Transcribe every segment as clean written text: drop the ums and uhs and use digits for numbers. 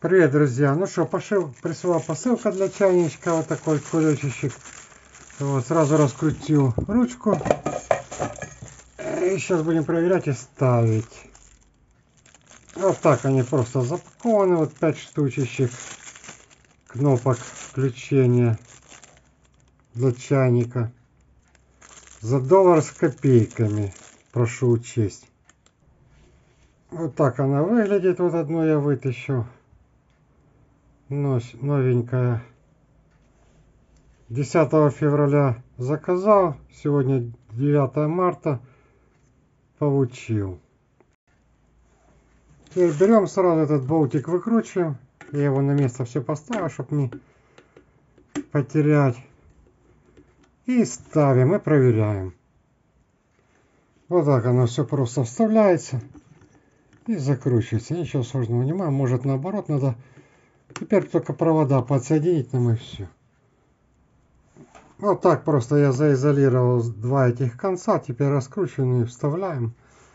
Привет, друзья! Ну что, присылала посылка для чайничка, вот такой кулечек. Вот, сразу раскрутил ручку. И сейчас будем проверять и ставить. Вот так они просто запакованы, вот 5 штучек кнопок включения для чайника. За $1 с копейками, прошу учесть. Вот так она выглядит, вот одну я вытащу. Новенькая. 10 февраля заказал, сегодня 9 марта получил. Теперь берем сразу этот болтик, выкручиваем. Я его на место все поставил, чтобы не потерять. И ставим и проверяем. Вот так оно все просто вставляется и закручивается. Ничего сложного нема. Может, наоборот надо. Теперь только провода подсоединить нам и все. Вот так просто я заизолировал два этих конца. Теперь раскручиваем и вставляем.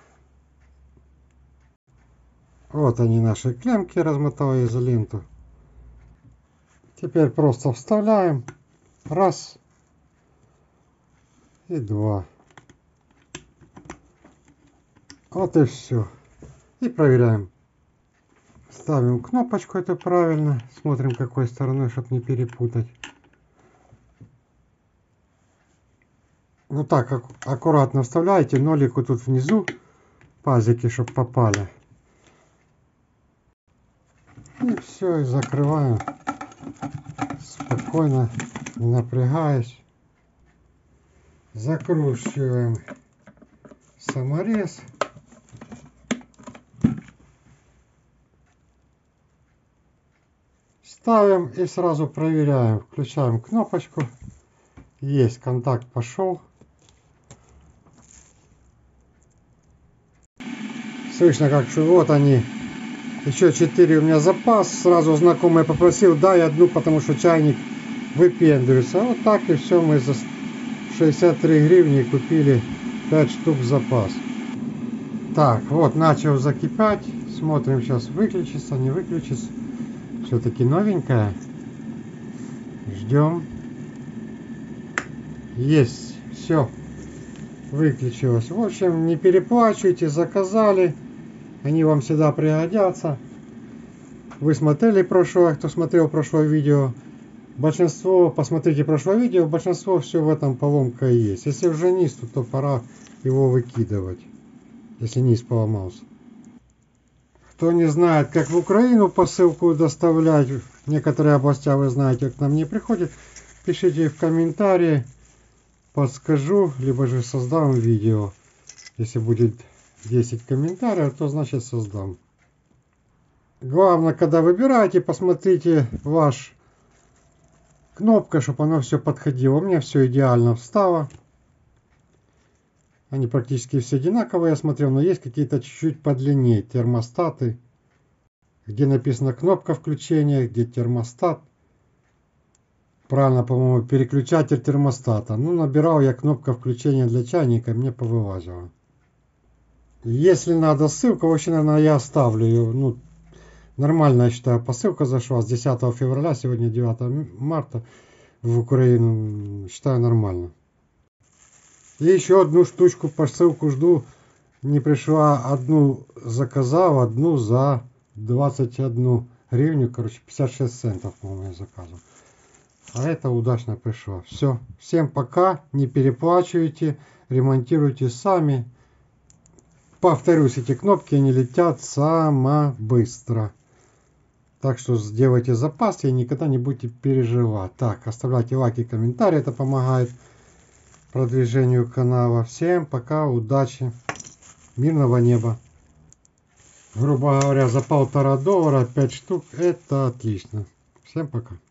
Вот они, наши клеммки, размотал я изоленту. Теперь просто вставляем. Раз. И два. Вот и все. И проверяем. Ставим кнопочку эту правильно. Смотрим, какой стороной, чтобы не перепутать. Вот так аккуратно вставляете. Нолику тут внизу. Пазики, чтобы попали. И все, и закрываем. Спокойно, не напрягаясь. Закручиваем саморез. Ставим и сразу проверяем. Включаем кнопочку. Есть, контакт пошел. Слышно, как вот они. Еще 4 у меня запас. Сразу знакомый попросил, дай одну, потому что чайник выпендривается. Вот так и все. Мы за 63 гривни купили 5 штук в запас. Так, вот начал закипать. Смотрим, сейчас выключится, не выключится. Все-таки новенькая. Ждем. Есть. Все. Выключилось. В общем, не переплачивайте. Заказали. Они вам всегда пригодятся. Вы смотрели прошлое, кто смотрел прошлое видео. Большинство, посмотрите прошлое видео, большинство все в этом поломка есть. Если уже низ, то пора его выкидывать. Если низ поломался. Кто не знает, как в Украину посылку доставлять, в некоторые области вы знаете, к нам не приходит, пишите в комментарии, подскажу, либо же создам видео. Если будет 10 комментариев, то значит создам. Главное, когда выбираете, посмотрите ваш кнопка, чтобы оно все подходило. У меня все идеально встало. Они практически все одинаковые, я смотрел, но есть какие-то чуть-чуть подлиннее термостаты, где написано кнопка включения, где термостат. Правильно, по-моему, переключатель термостата. Ну, набирал я кнопка включения для чайника, мне повылазило. Если надо ссылку, вообще, наверное, я оставлю ее. Ну, нормально, я считаю, посылка зашла с 10 февраля, сегодня 9 марта в Украину. Считаю нормально. И еще одну штучку, посылку жду. Не пришла, одну заказал, одну за 21 гривню, короче, 56 центов, по-моему, я заказывал. А это удачно пришло. Все. Всем пока. Не переплачивайте. Ремонтируйте сами. Повторюсь, эти кнопки, они летят само быстро. Так что сделайте запас и никогда не будете переживать. Так, оставляйте лайки, комментарии. Это помогает продвижению канала. Всем пока, удачи, мирного неба. Грубо говоря, за $1,5 5 штук, это отлично. Всем пока.